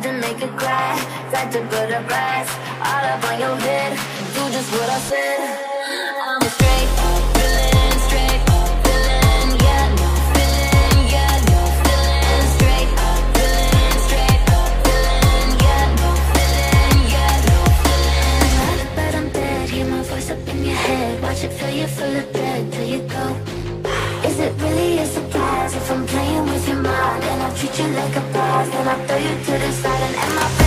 to make you cry, tried to put a price all up on your head. Do just what I said. I'm a straight up villain, straight up villain. Yeah, no feeling, yeah, no feeling. Straight up villain, straight up villain. Yeah, no feeling, yeah, no feeling. But I'm dead, hear my voice up in your head. Watch it fill you full of dread till you go. Is it really a surprise if I'm playing with your mind? And I treat you like a prize, then I throw you to the side and am I